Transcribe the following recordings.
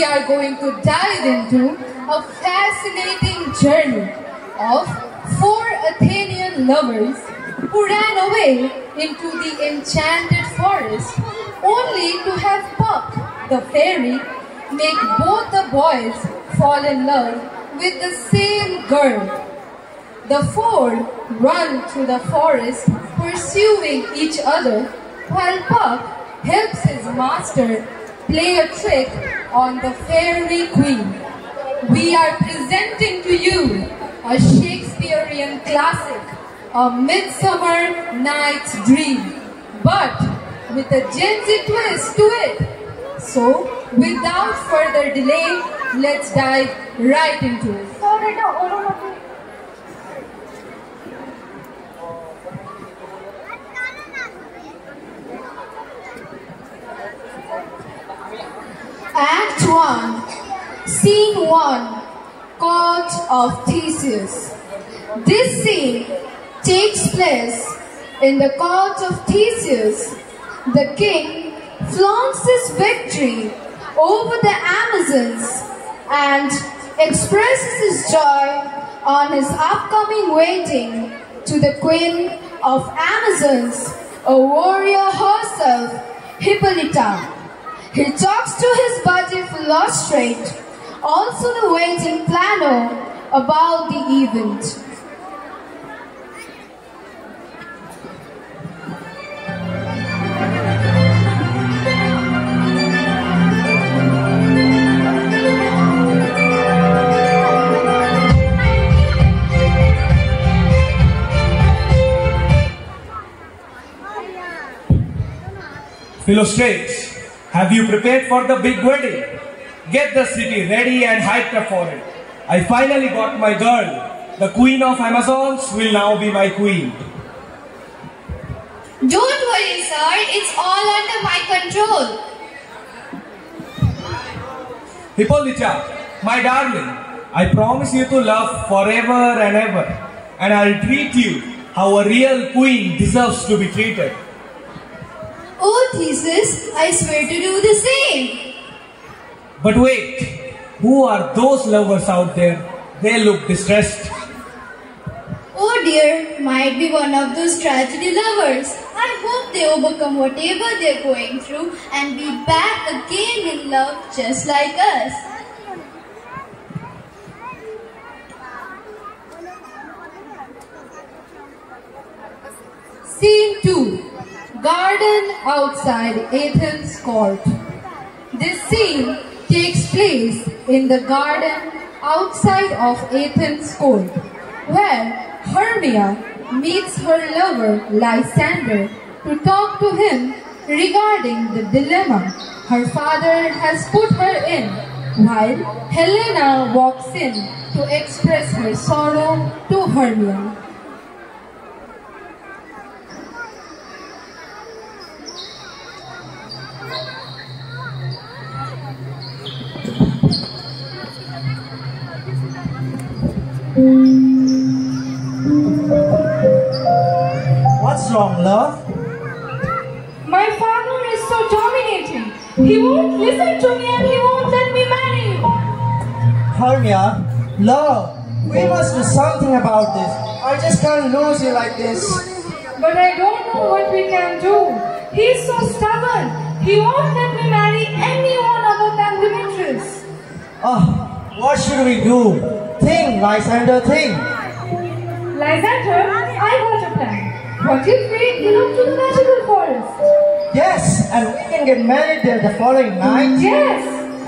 we are going to dive into a fascinating journey of four Athenian lovers who ran away into the enchanted forest only to have Puck, the fairy, make both the boys fall in love with the same girl. The four run through the forest pursuing each other while Puck helps his master play a trick on the fairy queen. We are presenting to you a Shakespearean classic, A Midsummer Night's Dream, but with a Gen Z twist to it. So, without further delay, let's dive right into it. Act 1, Scene 1, Court of Theseus. This scene takes place in the court of Theseus. The king flaunts his victory over the Amazons and expresses his joy on his upcoming wedding to the queen of Amazons, a warrior herself, Hippolyta. He talks to his buddy Philostrate, also the wedding planner, about the event. Philostrate, have you prepared for the big wedding? Get the city ready and hyped up for it. I finally got my girl. The queen of Amazons will now be my queen. Don't worry, sir. It's all under my control. Hippolyta, my darling, I promise you to love forever and ever. And I'll treat you how a real queen deserves to be treated. Oh, Theseus, I swear to do the same. But wait, who are those lovers out there? They look distressed. Oh dear, might be one of those tragedy lovers. I hope they overcome whatever they're going through and be back again in love just like us. Scene 2, Garden outside Athens' court. This scene takes place in the garden outside of Athens' court, where Hermia meets her lover Lysander to talk to him regarding the dilemma her father has put her in, while Helena walks in to express her sorrow to Hermia. What's wrong, love? My father is so dominating. He won't listen to me and he won't let me marry you. Hermia, love, we must do something about this. I just can't lose you like this. But I don't know what we can do. He's so stubborn. He won't let me marry anyone other than Demetrius. What should we do? Think, Lysander, think. Lysander, I got a plan. What if we elope to the magical forest? Yes, and we can get married there the following night. Yes!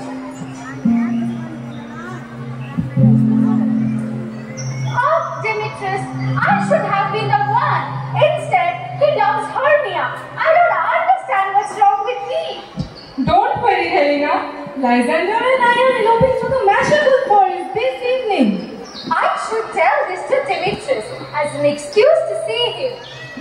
Oh, Demetrius, I should have been the one. Instead, he loves Hermia. I don't understand what's wrong with me. Don't worry, Helena. Lysander and I are eloping to the magical forest this evening. I should tell this to Demetrius as an excuse to see him.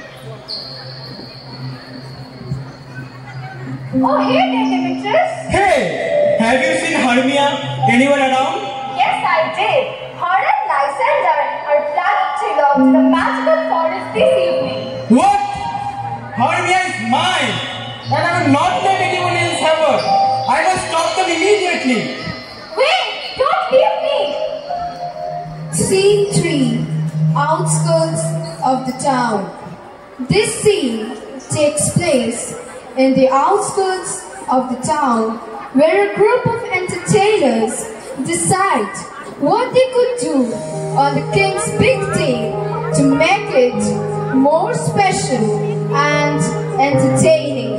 Oh, here there, Demetrius. Hey! Have you seen Hermia? Anyone around? Yes, I did. Her and Lysander are planning to elope to the magical forest this evening. What? Hermia is mine! And I will not let anyone else have her. I must stop the on immediately! Wait! Don't leave me! Scene 3. Outskirts of the town. This scene takes place in the outskirts of the town where a group of entertainers decide what they could do on the king's big day to make it more special and entertaining.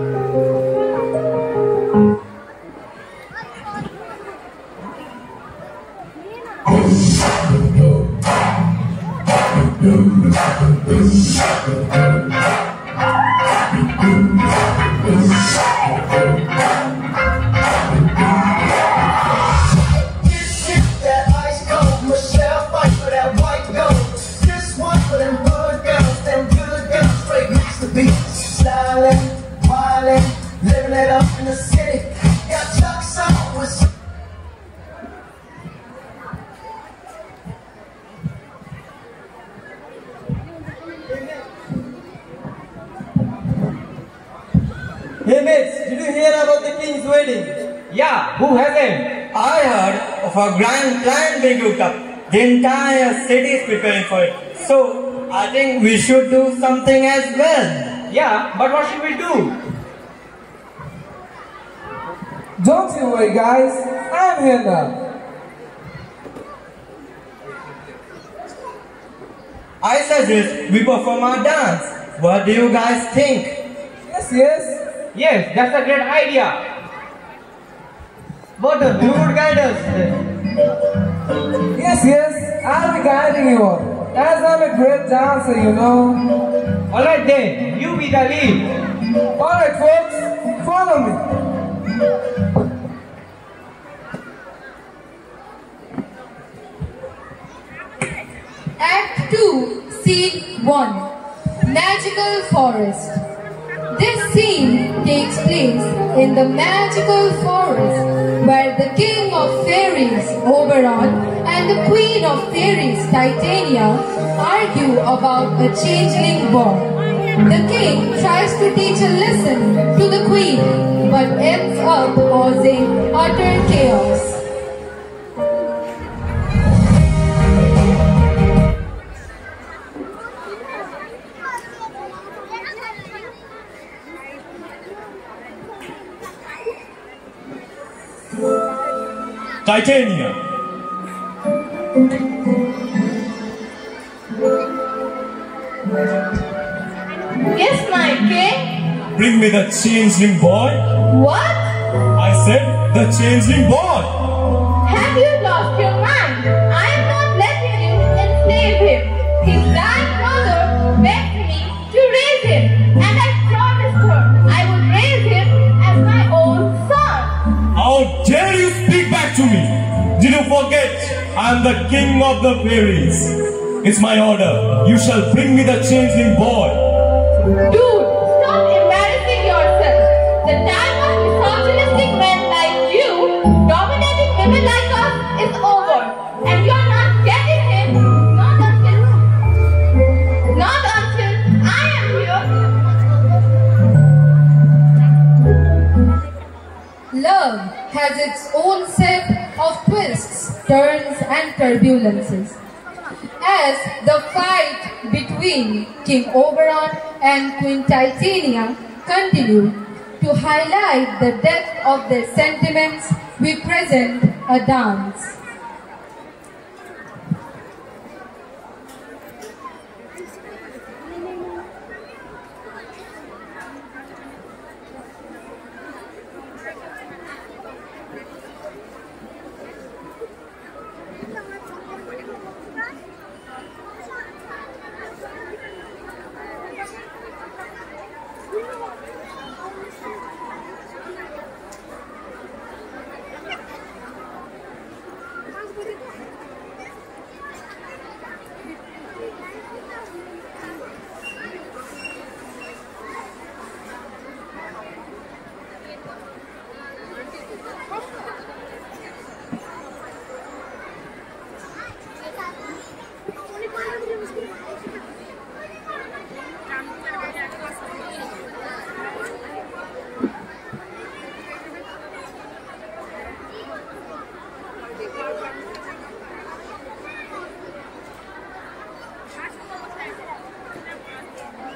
Hey mates, did you hear about the king's wedding? Yeah, who hasn't? I heard of a grand plan being cooked up. The entire city is preparing for it. So, I think we should do something as well. Yeah, but what should we do? Don't you worry guys, I'm here now. I suggest we perform our dance. What do you guys think? Yes. Yes, that's a great idea. What a dude guide us. Yes, I'll be guiding you all. As I'm a great dancer, you know. Alright then, you be the lead. Alright folks, follow me. Act 2, Scene 1. Magical Forest. This scene takes place in the magical forest where the king of fairies, Oberon, and the queen of fairies, Titania, argue about a changeling boy. The king tries to teach a lesson to the queen, but ends up causing utter chaos. Titania. Yes, my king. Bring me the changeling boy. What? I said the changeling boy. Have you lost your mind? I am not letting you enslave him. His dying mother begged me to raise him, and I promised her I would raise him as my own son. How dare you speak back to me? Did you forget I am the king of the fairies? It's my order. You shall bring me the changeling boy. Dude, stop embarrassing yourself. The time of misogynistic men like you dominating women like us is over, and you're not getting him. Not until I am here. Love has its own set of twists, turns, and turbulences. As the fight between King Oberon and Queen Titania continue to highlight the depth of their sentiments, we present a dance.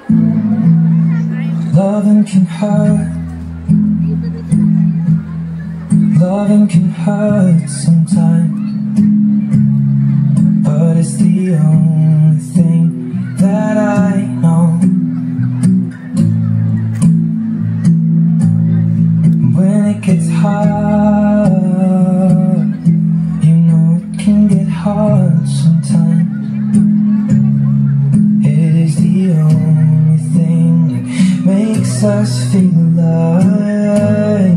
Loving can hurt. Loving can hurt sometimes, but it's the only thing that I know. When it gets hard, you know it can get hard sometimes. It is the only thing that makes us feel alive.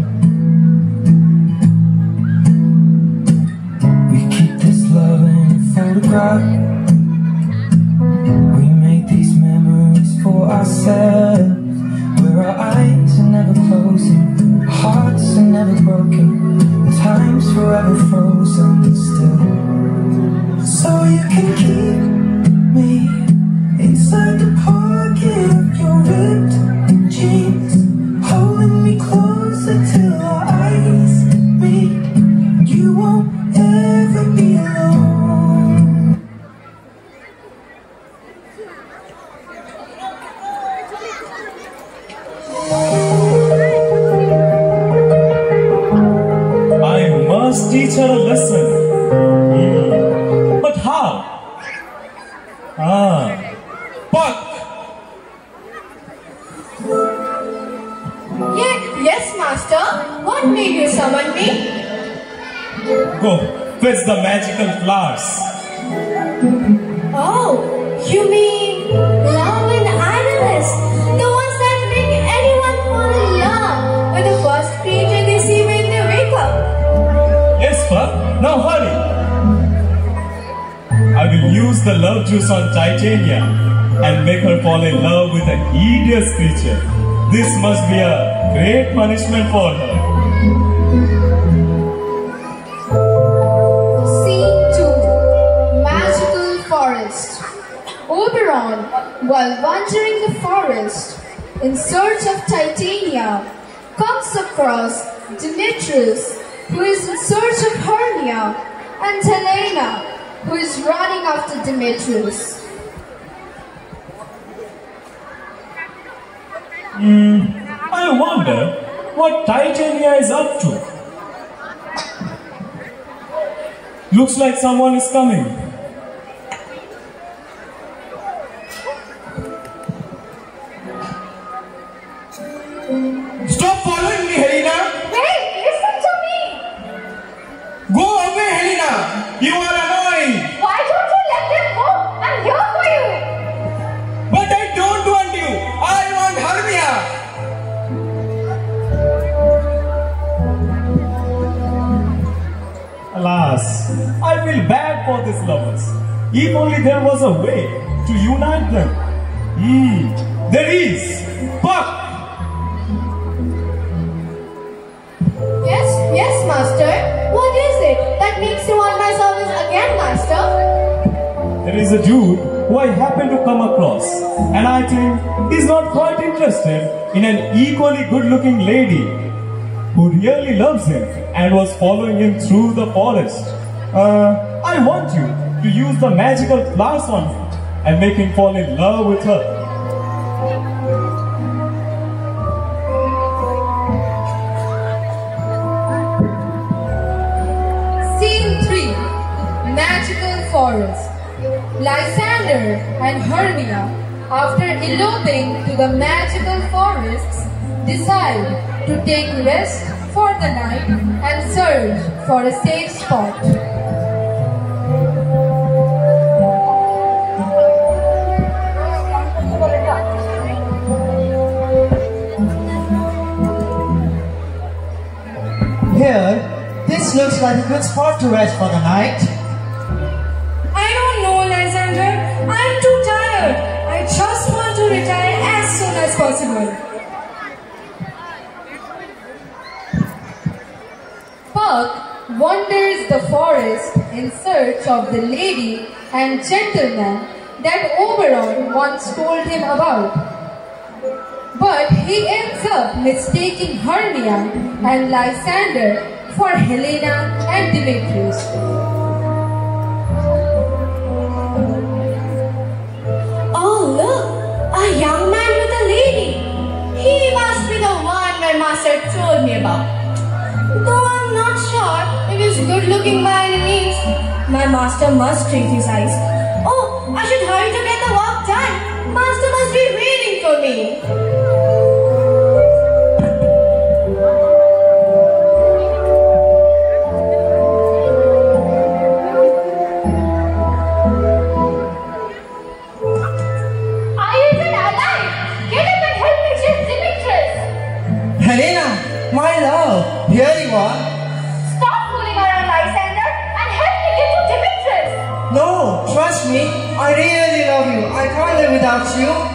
We make these memories for ourselves, where our eyes are never closing, our hearts are never broken, time's forever frozen still. So you can keep me inside the pocket of your ripped jeans, holding me closer till our eyes meet. You won't ever be alone. Teach her a lesson. But how? Puck! Yes, master. What made you summon me? Go, fetch the magical flowers. Oh, you mean love and idleness, the ones that make anyone fall in love with the first creature they see when they wake up. Yes, Puck. Now hurry. I will use the love juice on Titania and make her fall in love with a hideous creature. This must be a great punishment for her. Scene 2. Magical Forest. Oberon, while wandering the forest in search of Titania, comes across Demetrius, who is in search of Hermia, and Helena, who is running after Demetrius. I wonder what Titania is up to. Looks like someone is coming. Stop following me, Helena! Hey, listen to me! Go away, Helena! You are annoying! Why don't you let them go? I'm here for you! But I don't want you! I want Hermia! Alas, I feel bad for these lovers. If only there was a way to unite them. There is! Puck! Yes, master. What is it that makes you want my service again, master? There is a dude who I happen to come across, and I think he's not quite interested in an equally good-looking lady who really loves him and was following him through the forest. I want you to use the magical flowers on him and make him fall in love with her. Scene 3. Magical Forest. Lysander and Hermia, after eloping to the magical forests, decide to take rest for the night and search for a safe spot. Here, this looks like a good spot to rest for the night. I don't know, Lysander. I'm too tired. I just want to retire as soon as possible. Puck wanders the forest in search of the lady and gentleman that Oberon once told him about. But he ends up mistaking Hermia and Lysander for Helena and Demetrius. Oh, look! A young man told me about. Though I'm not sure if he's good looking by any means. My master must treat his eyes. Oh, I should hurry to get the work done. Master must be waiting for me. My love, here you are. Stop fooling around, Lysander, and help me get to Demetrius. No, trust me, I really love you. I can't live without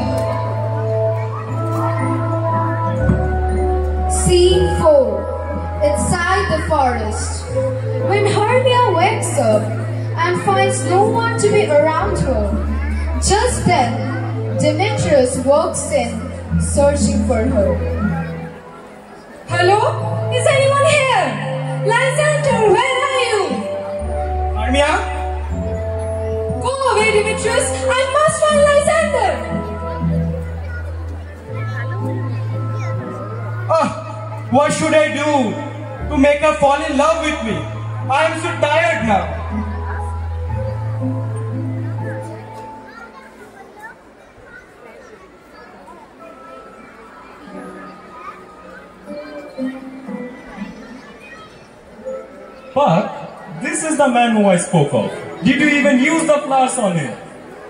you. Scene 4. Inside the forest. When Hermia wakes up and finds no one to be around her, just then Demetrius walks in, searching for her. Hello? Is anyone here? Lysander, where are you? Hermia? Go away, Demetrius. I must find Lysander. What should I do to make her fall in love with me? I am so tired now. But this is the man who I spoke of. Did you even use the flowers on him?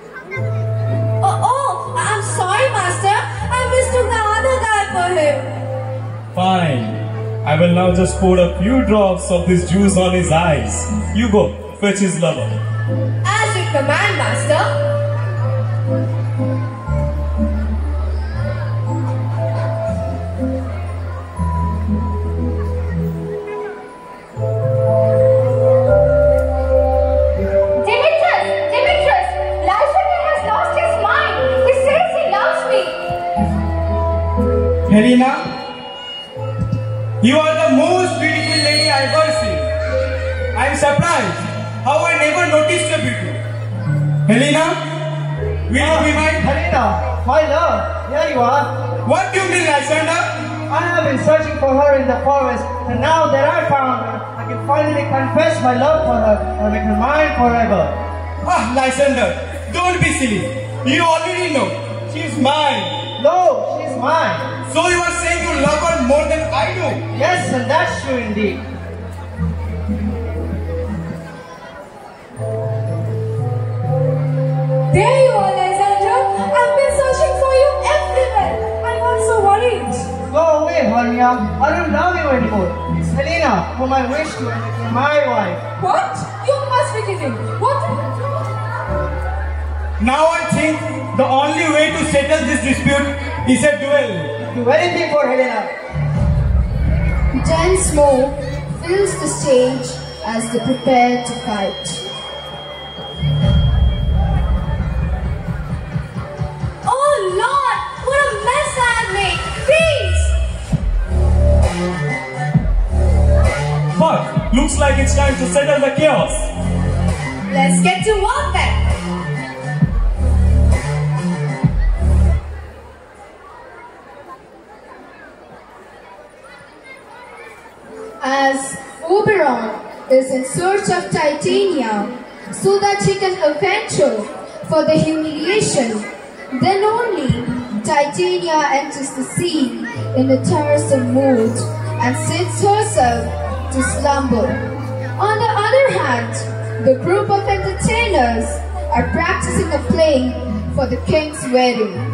Oh, I'm sorry, Master. I mistook the other guy for him. Fine. I will now just pour a few drops of this juice on his eyes. You go, fetch his lover. As you command, Master. Helena, you are the most beautiful lady I ever seen. I am surprised how I never noticed your beauty. Helena, will you be mine? Helena, my love, here you are. What do you mean, Lysander? I have been searching for her in the forest, and now that I found her, I can finally confess my love for her and make her mine forever. Lysander, don't be silly. You already know. She's mine. No, she's mine. So you are saying you love her more than I do? Yes, and that's true indeed. There you are, Lysander. I've been searching for you everywhere. I was so worried. Go away, Hermia. I don't love you anymore. It's Helena, whom I wish to make my wife. What? You must be kidding. What? Now I think the only way to settle this dispute is a duel. Do anything for Helena. Dense smoke fills the stage as they prepare to fight. Oh Lord, what a mess I have made! Please! But looks like it's time to settle the chaos. Let's get to work then. As Oberon is in search of Titania so that he can avenge her for the humiliation, then only Titania enters the scene in a tiresome mood and sits herself to slumber. On the other hand, the group of entertainers are practicing a play for the king's wedding.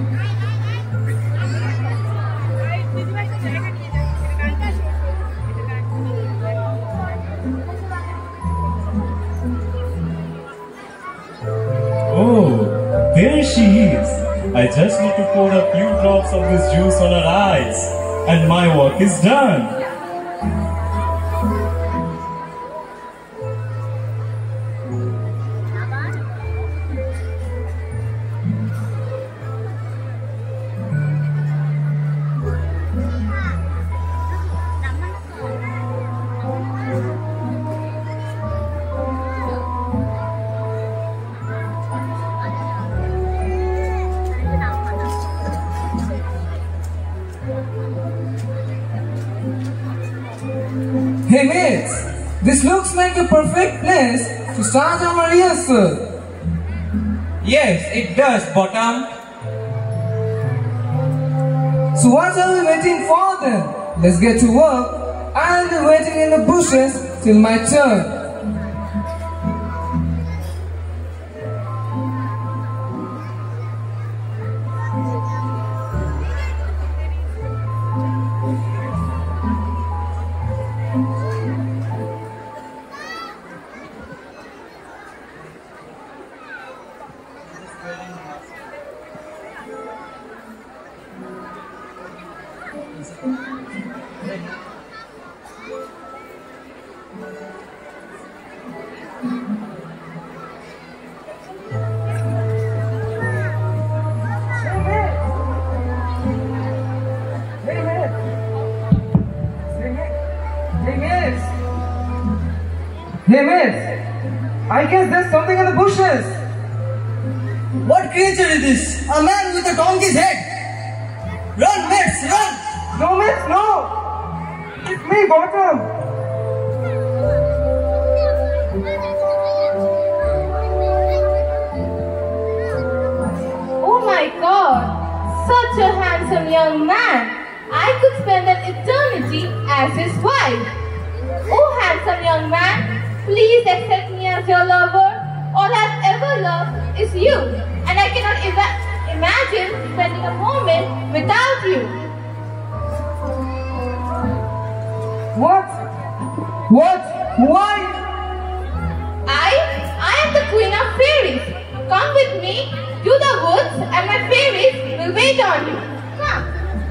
Oh, there she is. I just need to pour a few drops of this juice on her eyes, and my work is done. Hey mates, this looks like a perfect place to start our rehearsal. Yes, it does, Bottom. So what are we waiting for then? Let's get to work. I'll be waiting in the bushes till my turn. Hey miss, I guess there's something in the bushes. What creature is this? A man with a donkey's head. Run, mates, run! No miss, no! It's me, Bottom. Oh my God! Such a handsome young man! I could spend an eternity as his wife. Oh handsome young man, please accept me as your lover. All I've ever loved is you, and I cannot imagine spending a moment without you. What? What? Why? I am the queen of fairies. Come with me to the woods and my fairies will wait on you. Come.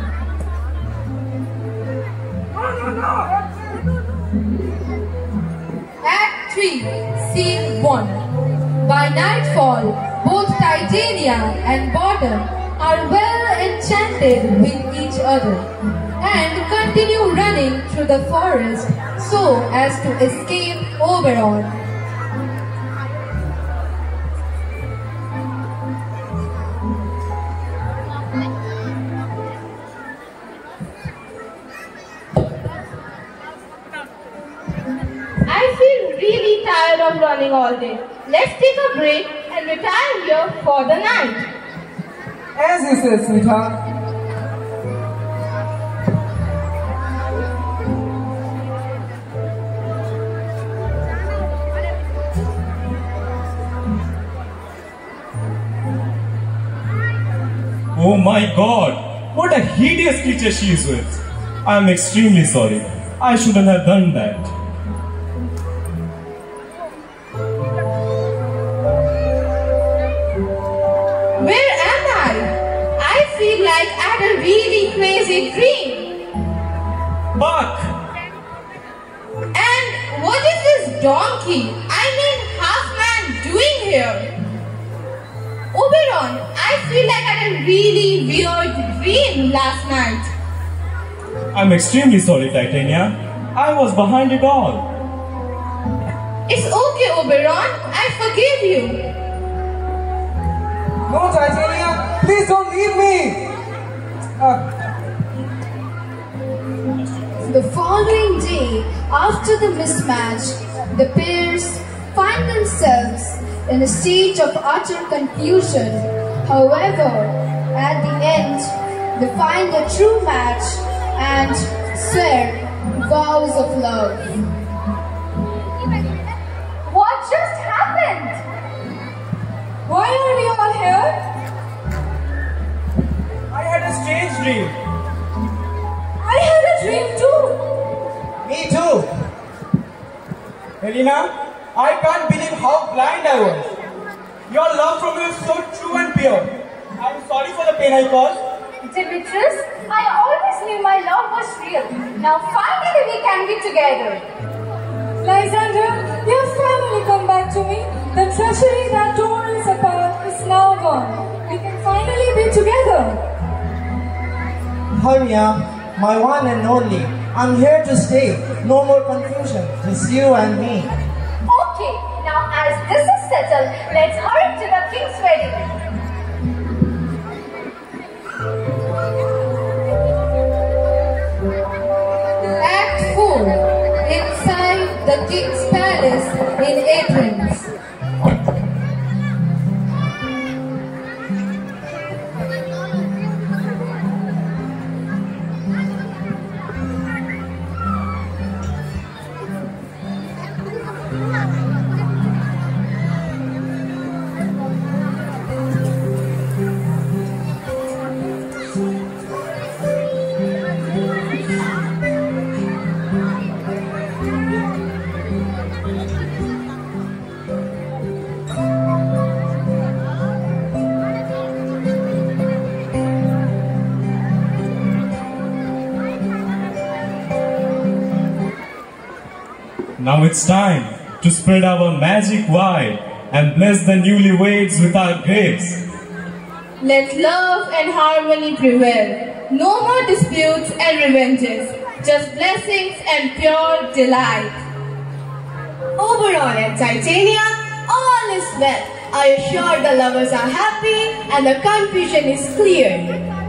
Act 3, Scene 1. By nightfall, both Titania and Bottom are well enchanted with each other and continue running through the forest so as to escape Oberon. I feel really tired of running all day. Let's take a break and retire here for the night. As you said, sweetheart. Oh my God! What a hideous creature she is with! I am extremely sorry. I shouldn't have done that. Where am I? I feel like I had a really crazy dream. Buck! And what is this donkey, I mean half man, doing here? Oberon, I feel like I had a really weird dream last night. I'm extremely sorry, Titania. I was behind it all. It's okay, Oberon. I forgive you. No, Titania, please don't leave me. The following day, after the mismatch, the pairs find themselves in a state of utter confusion. However, at the end, they find a true match and swear vows of love. What just happened? Why are we all here? I had a strange dream. I had a dream too. Me too. Helena, I can't believe how blind I was. Your love for me is so true and pure. I'm sorry for the pain I caused. Demetrius, I always knew my love was real. Now finally we can be together. Lysander, you have finally come back to me. The treachery that tore us apart is now gone. We can finally be together. Hermia, my one and only, I'm here to stay. No more confusion, just you and me. Okay, now as this is settled, let's hurry to the king's wedding. Act 4, in Now it's time to spread our magic wide and bless the newlyweds with our grace. Let love and harmony prevail. No more disputes and revenges, just blessings and pure delight. Overall at Titania, all is well. I assure the lovers are happy and the confusion is cleared.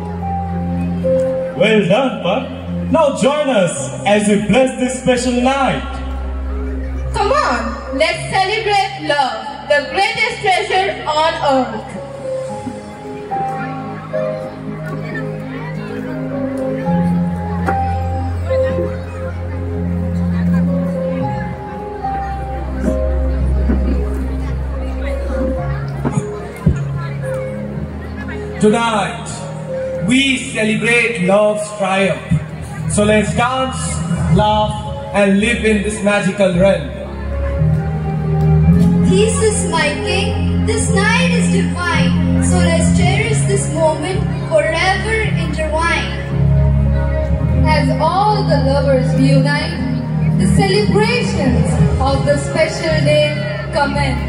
Well done, Puck. Now join us as we bless this special night. Come on, let's celebrate love, the greatest treasure on earth. Tonight, we celebrate love's triumph. So let's dance, laugh, and live in this magical realm. Peace is my king, this night is divine. So let's cherish this moment forever intertwined. As all the lovers reunite, the celebrations of the special day commence.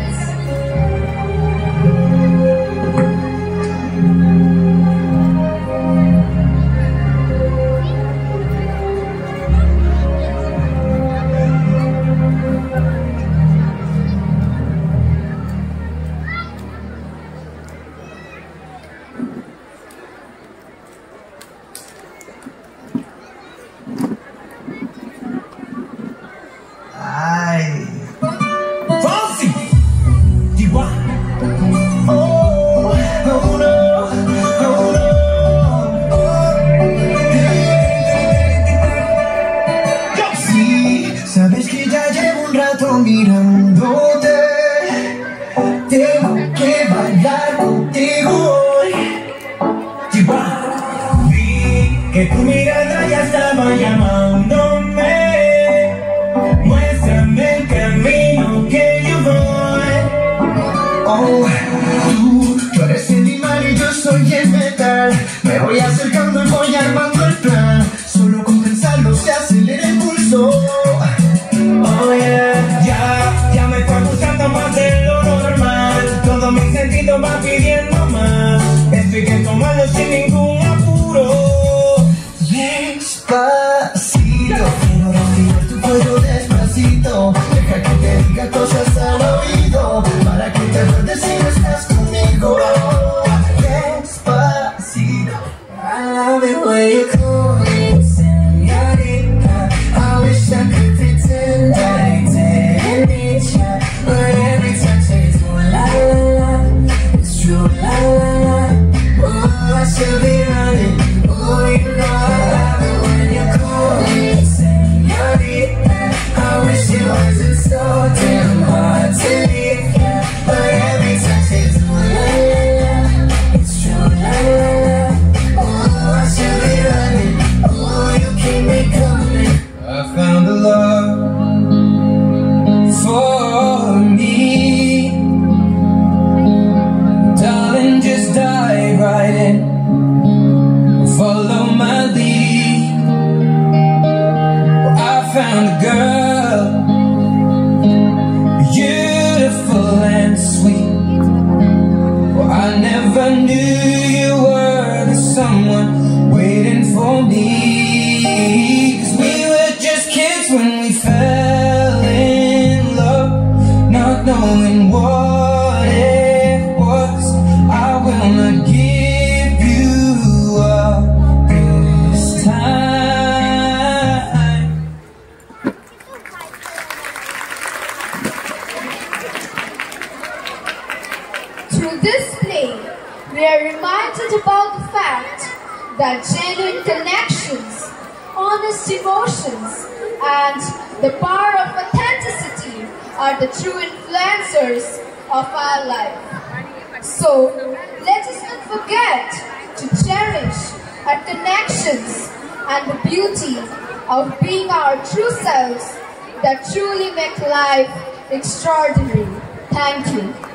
Sabes que ya llevo un rato mirándote. Tengo que bailar contigo hoy. Vi que tu mirada ya estaba llamándome. Muéstrame el camino que yo voy. Oh, tú eres el imán y yo soy el metal. Me voy acercando y voy armando el plan. Solo con pensarlo se acelera el pulso. Oh yeah, ya me está gustando más de lo normal. Todo mi sentido va pidiendo más. Esto hay que tomarlo sin ningún apuro. Despacito, quiero respirar tu cuello despacito. Deja que te diga cosas al oído, para que te acuerdes si no estás conmigo. Despacito, I love it when you call me señorita. I wish I could pretend that I didn't need ya, but every touch is ooh la la la. It's true la la la. Oh, I should be running. Oh, you know I love it when you call me señorita. I wish it wasn't so damn hard to leave ya, but every touch is ooh la la la. It's true la la la. Oh, I should be running. Oh, you keep me coming. I found a love for me. Darling, just dive right in. Follow my lead. I found a girl, beautiful and sweet. Well, I never knew you were the someone waiting for me. 'Cause we were just kids when we fell in love, not knowing what it was. I will not give you up this time. Through this play, we are reminded about the fact that genuine connections, honest emotions, and the power of authenticity are the true influencers of our life. So, let us not forget to cherish our connections and the beauty of being our true selves that truly make life extraordinary. Thank you.